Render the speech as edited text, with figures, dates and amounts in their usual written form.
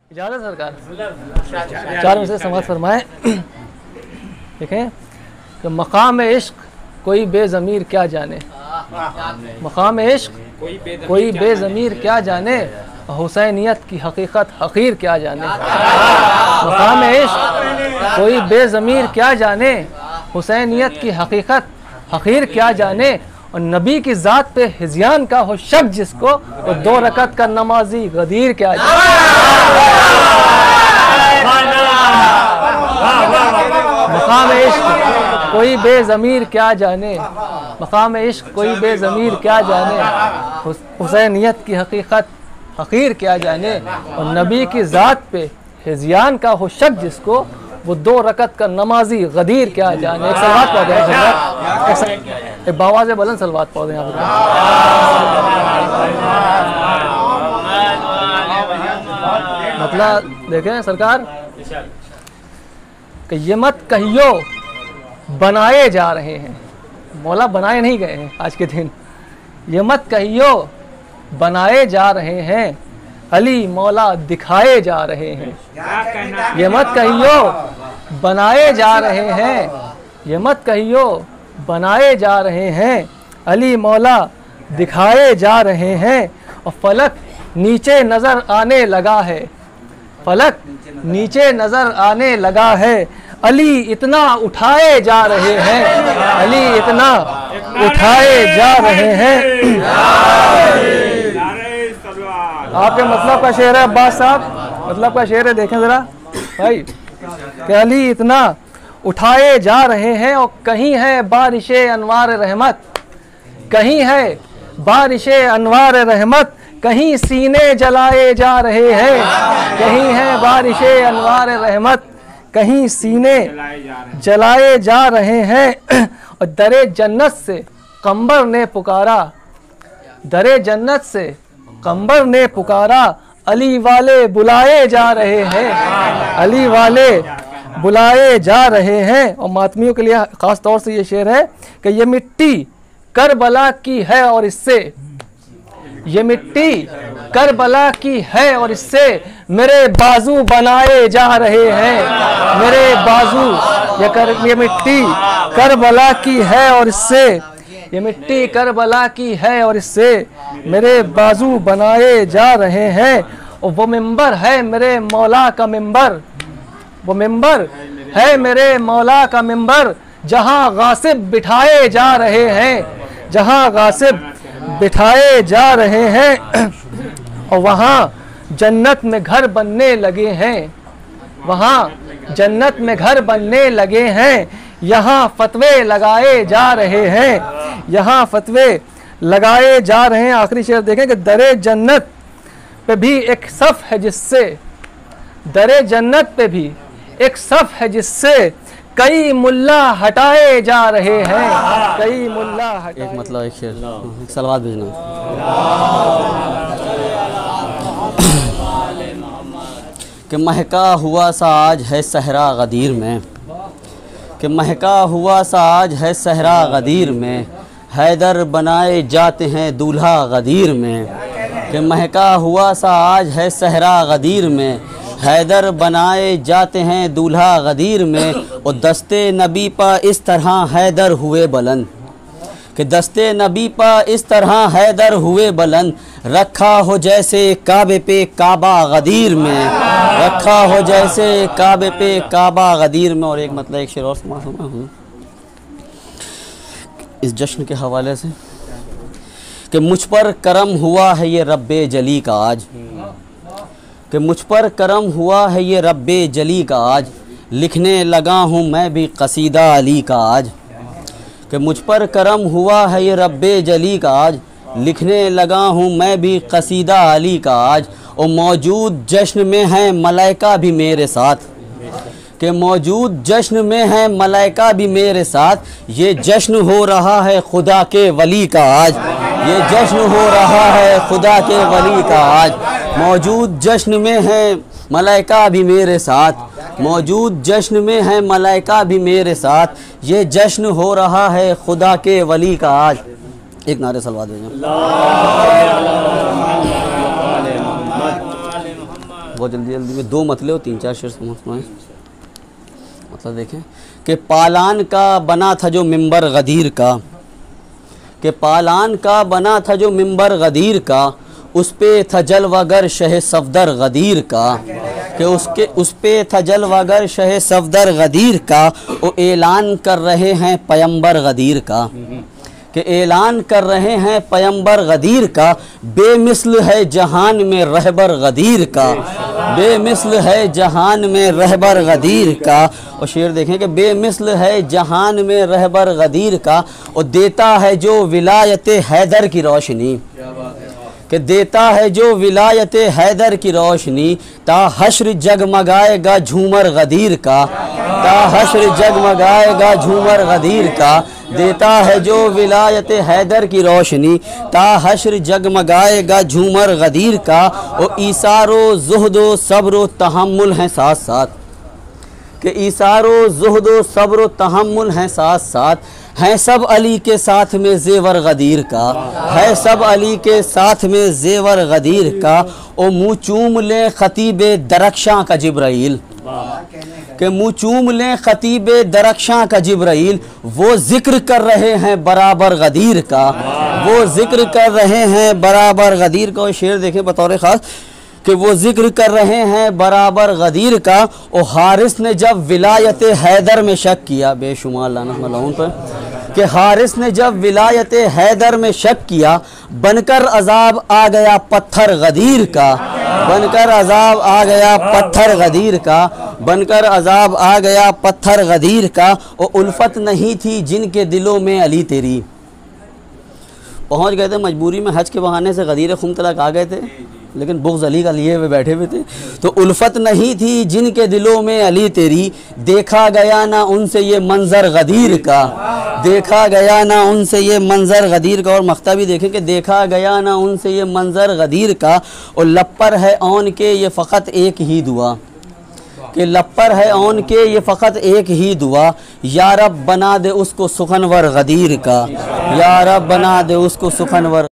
इजाज़त सरकार, 4 में से समाज फरमाएं। देखें कि मकाम इश्क कोई बेज़मीर क्या जाने, मकाम इश्क कोई बेज़मीर क्या जाने, हुसैनियत की हकीकत हकीर क्या जाने। मकाम इश्क कोई बेज़मीर क्या जाने, हुसैनियत की हकीकत हकीर क्या जाने। और नबी की ज़ात पे हिज़यान का हो शक जिसको, वो 2 रकत का नमाजी गदीर क्या जाने। मकाम इश्क कोई बेज़मीर क्या जाने, मकाम इश्क कोई बेज़मीर क्या जाने, हुसैनियत की हकीकत हकीर क्या जाने। और नबी की ज़ात पे हिज़यान का हो शक जिसको, वो 2 रकत का नमाजी गदीर क्या जाने। एक सलवात पढ़ दें, एक बावाज़ बुलंद सलवात पढ़ दें। मतलब देखें सरकार कि ये मत कहियो बनाए जा रहे हैं, मौला बनाए नहीं गए हैं आज के दिन। ये मत कहियो बनाए जा रहे हैं, अली मौला दिखाए जा रहे हैं। ये मत कहियो बनाए जा रहे हैं, ये मत कहियो बनाए जा रहे हैं, अली मौला दिखाए जा रहे हैं। और फलक नीचे नज़र आने लगा है, फलक नीचे नज़र आने लगा है, अली इतना उठाए जा रहे हैं, अली इतना उठाए जा रहे हैं। आपके मतलब का शेर है अब्बास साहब, मतलब का शेर है, देखें ज़रा भाई कि अली इतना उठाए जा रहे हैं। और कहीं है बारिशे अनवार रहमत, कहीं है बारिशे अनवार रहमत, कहीं सीने जलाए जा रहे हैं, कहीं है बारिशे अनवार रहमत, कहीं सीने जलाए जा रहे हैं। और दरे जन्नत से कंबर ने पुकारा, दरे जन्नत से कंबर ने पुकारा, अली वाले बुलाए जा रहे हैं, अली वाले बुलाए जा रहे हैं। और मातमियों के लिए ख़ास तौर से ये शेर है कि ये मिट्टी करबला की है और इससे, ये मिट्टी करबला की है और इससे मेरे बाजू बनाए जा रहे हैं, मेरे बाजू। ये मिट्टी करबला की है और इससे, ये मिट्टी करबला की है और इससे मेरे बाजू बनाए जा रहे हैं। और वो मिंबर है मेरे मौला का मिंबर, वो मिंबर है मेरे मौला का मिंबर, जहाँ गासिब बिठाए जा रहे हैं, जहाँ गासिब बिठाए जा रहे हैं। और वहाँ जन्नत में घर बनने लगे हैं, वहाँ जन्नत में घर बनने लगे हैं, यहाँ फतवे लगाए जा रहे हैं, यहाँ फतवे लगाए जा रहे हैं। आखिरी शेर देखें कि दरे जन्नत पे भी एक सफ़ है जिससे, दरे जन्नत पे भी एक सफ़ है जिससे कई मुल्ला हटाए जा रहे हैं, कई मुल्ला हटाए। एक मतलब एक शेर, एक सलवात भेजना कि महका हुआ सा आज है सहरा गदीर में, कि महका हुआ सा आज है सहरा गदीर में, हैदर बनाए जाते हैं दूल्हा गदीर में। कि महका हुआ सा आज है सहरा गदीर में, हैदर बनाए जाते हैं दूल्हा गदीर में। और दस्ते नबी पर इस तरह हैदर हुए बुलंद, कि दस्ते नबी पर इस तरह हैदर हुए बुलंद, रखा हो जैसे काबे पे काबा गदीर में, रखा हो जैसे काबे पे काबा गदीर में। और एक मतलब एक शेर और सुना इस जश्न के हवाले से कि मुझ पर करम हुआ है ये रब्बे जली का आज, कि मुझ पर करम हुआ है ये रब्बे जली का आज, लिखने लगा हूँ मैं भी कसीदा अली का आज। कि मुझ पर करम हुआ है ये रब्बे जली का आज, लिखने लगा हूँ मैं भी कसीदा अली का आज। और मौजूद जश्न में है मलाइका भी मेरे साथ, कि मौजूद जश्न में है मलाइका भी मेरे साथ, ये जश्न हो रहा है खुदा के वली का आज, ये जश्न हो रहा है खुदा के वली का आज। मौजूद जश्न में है मलाइका भी मेरे साथ, मौजूद जश्न में है मलाइका भी मेरे साथ, ये जश्न हो रहा है खुदा के वली का आज। एक नारे सलवात भेजें। बहुत जल्दी जल्दी में 2 मतले और 3-4 शेर समझ पाएँ। मतलब देखें कि पालान का बना था जो मिंबर गदीर का, कि पालान का बना था जो मिंबर गदीर का, उस पे था जलवागर शह सफदर गदीर का, कि उस पे था जलवागर शह सफदर गदीर का, वो ऐलान कर रहे हैं पैगंबर गदीर का, कि ऐलान कर रहे हैं पैगंबर गदीर का, बेमिसल है जहान में रहबर गदीर का, बेमिसल है जहान में रहबर गदीर का। और शेर देखें कि बेमिसल है जहान में रहबर गदीर का, और देता है जो विलायत हैदर की रोशनी, कि देता है जो विलायत हैदर की रोशनी, ता हश्र जगमगाएगा झूमर गदीर का, ता हश्र जगमगाएगा झूमर गदीर का, देता है जो विलायत हैदर की रोशनी, ता हश्र जगमगाएगा झूमर गदीर का। और ईसारो ज़ुहदो सब्र तहम्मुल हैं साथ साथ, कि ईसारो ज़ुहदो सब्र तहम्मुल हैं साथ साथ, हैं सब अली के साथ में ज़ेवर गदीर का, है सब अली के साथ में ज़ेवर गदीर का। ओ मुँह चूम लें खतीबे दरख्शां का जिब्राइल, कि मुँह चूम लें खतीबे दरख्शां का जिब्राइल, वो ज़िक्र कर रहे हैं बराबर गदीर का, वो ज़िक्र कर रहे हैं बराबर गदीर का। और शेर देखें बतौर ख़ास कि वो ज़िक्र कर रहे हैं बराबर गदीर का। और हारिस ने जब विलायत हैदर में शक किया, बेशुमार लानत मलाउन पर, कि हारिस ने जब विलायत हैदर में शक किया, बनकर अजाब आ गया पत्थर गदीर का, बनकर अजाब आ गया पत्थर गदीर का, बनकर अजाब आ गया पत्थर गदीर का। और उल्फत नहीं थी जिनके दिलों में अली तेरी, पहुँच गए थे मजबूरी में हज के बहाने से गदीर खुम तलक आ गए थे, लेकिन बुग़्ज़ अली का लिए हुए बैठे हुए थे। तो उल्फत नहीं थी जिनके दिलों में अली तेरी, देखा गया ना उनसे ये मंज़र गदीर का, देखा गया ना उनसे ये मंज़र गदीर का। और मख्ता भी देखें कि देखा गया ना उनसे ये मंज़र गदीर का। और लप्पर है औन के ये फ़कत एक ही दुआ, कि लप्पर है औन के ये फ़कत एक ही दुआ, या रब बना दे उसको सुखनवर गदीर का, या रब बना दे उसको सुखनवर